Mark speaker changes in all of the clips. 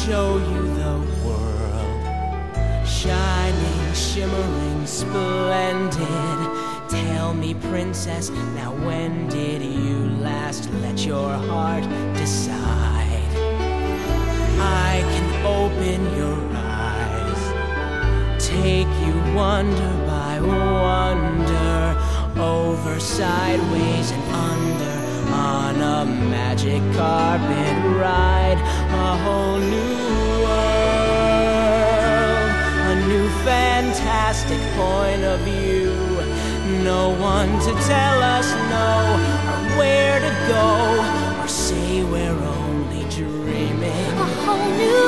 Speaker 1: show you the world, shining, shimmering, splendid. Tell me, princess, now when did you last let your heart decide? I can open your eyes, take you wonder by wonder, over, sideways, and under, on a magic carpet ride. A whole new world, a new fantastic point of view. No one to tell us no, or where to go, or say we're only dreaming.
Speaker 2: A whole new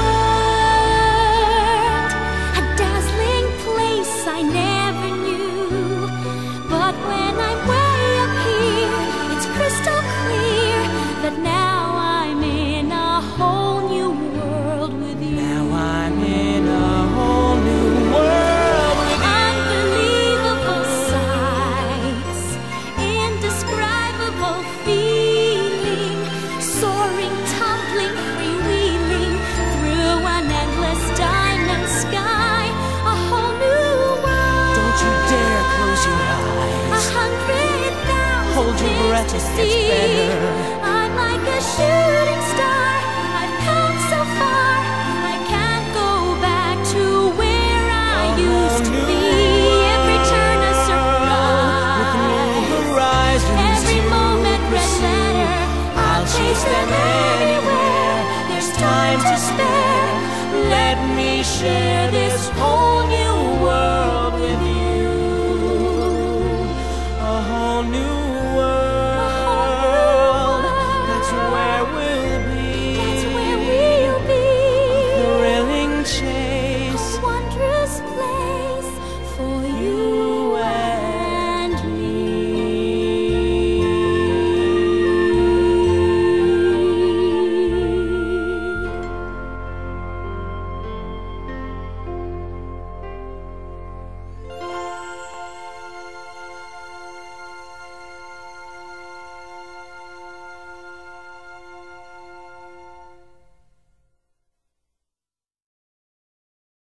Speaker 2: world, a dazzling place I never knew. But when I'm way up here, it's crystal clear that now I'm in a whole new world with you.
Speaker 1: Now I'm in a whole new world with you.
Speaker 2: Unbelievable sights, indescribable feeling, soaring, tumbling, freewheeling through an endless diamond sky. A whole new world.
Speaker 1: Don't you dare close your eyes.
Speaker 2: 100,000
Speaker 1: Hold your breath,
Speaker 2: to
Speaker 1: it gets
Speaker 2: see.
Speaker 1: better.
Speaker 2: I'm like a shooting star